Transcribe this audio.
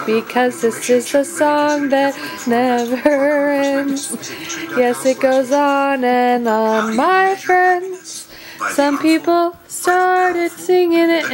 because this is a song that never ends. Yes, it goes on and on, my friends. Some people started singing it.